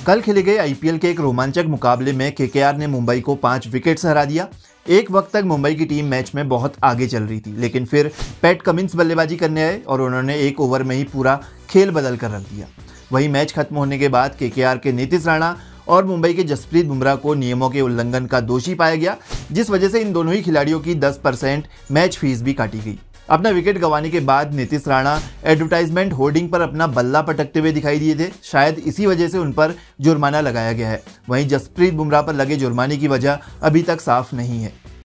कल खेले गए आईपीएल के एक रोमांचक मुकाबले में केकेआर ने मुंबई को 5 विकेट से हरा दिया। एक वक्त तक मुंबई की टीम मैच में बहुत आगे चल रही थी, लेकिन फिर पैट कमिंस बल्लेबाजी करने आए और उन्होंने एक ओवर में ही पूरा खेल बदल कर रख दिया। वहीं मैच खत्म होने के बाद केकेआर के नीतीश राणा और मुंबई के जसप्रीत बुमराह को नियमों के उल्लंघन का दोषी पाया गया, जिस वजह से इन दोनों ही खिलाड़ियों की 10% मैच फीस भी काटी गई। अपना विकेट गंवाने के बाद नीतीश राणा एडवर्टाइजमेंट होर्डिंग पर अपना बल्ला पटकते हुए दिखाई दिए थे। शायद इसी वजह से उन पर जुर्माना लगाया गया है। वहीं जसप्रीत बुमराह पर लगे जुर्माने की वजह अभी तक साफ नहीं है।